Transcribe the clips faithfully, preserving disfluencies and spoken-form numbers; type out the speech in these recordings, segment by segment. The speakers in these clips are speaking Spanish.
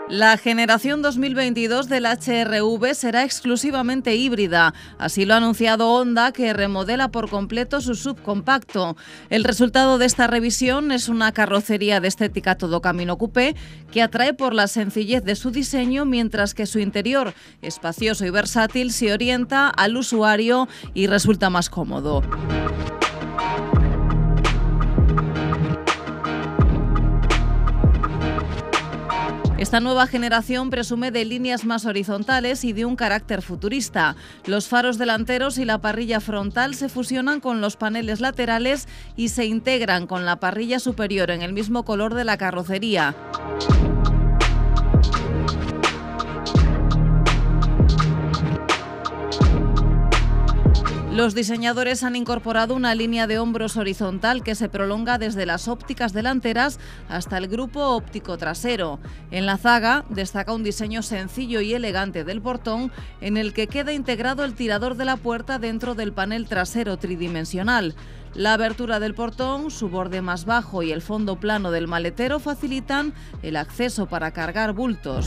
La generación dos mil veintidós del H R V será exclusivamente híbrida. Así lo ha anunciado Honda, que remodela por completo su subcompacto. El resultado de esta revisión es una carrocería de estética todo camino coupé que atrae por la sencillez de su diseño, mientras que su interior, espacioso y versátil, se orienta al usuario y resulta más cómodo. Esta nueva generación presume de líneas más horizontales y de un carácter futurista. Los faros delanteros y la parrilla frontal se fusionan con los paneles laterales y se integran con la parrilla superior en el mismo color de la carrocería. Los diseñadores han incorporado una línea de hombros horizontal que se prolonga desde las ópticas delanteras hasta el grupo óptico trasero. En la zaga destaca un diseño sencillo y elegante del portón, en el que queda integrado el tirador de la puerta dentro del panel trasero tridimensional. La abertura del portón, su borde más bajo y el fondo plano del maletero facilitan el acceso para cargar bultos.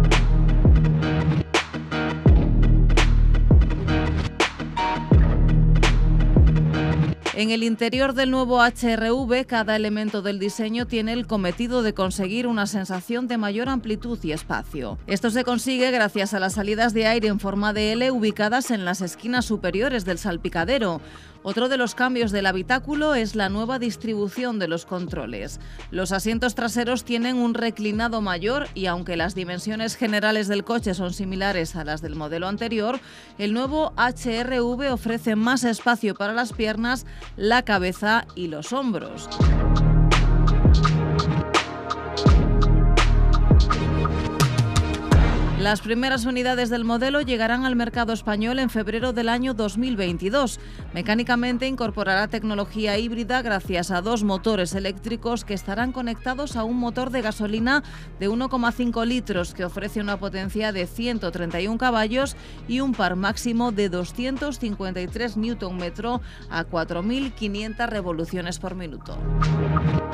En el interior del nuevo H R V, cada elemento del diseño tiene el cometido de conseguir una sensación de mayor amplitud y espacio. Esto se consigue gracias a las salidas de aire en forma de L ubicadas en las esquinas superiores del salpicadero. Otro de los cambios del habitáculo es la nueva distribución de los controles. Los asientos traseros tienen un reclinado mayor y, aunque las dimensiones generales del coche son similares a las del modelo anterior, el nuevo H R V ofrece más espacio para las piernas, la cabeza y los hombros. Las primeras unidades del modelo llegarán al mercado español en febrero del año dos mil veintidós. Mecánicamente incorporará tecnología híbrida gracias a dos motores eléctricos que estarán conectados a un motor de gasolina de uno coma cinco litros que ofrece una potencia de ciento treinta y un caballos y un par máximo de doscientos cincuenta y tres newton metro a cuatro mil quinientas revoluciones por minuto.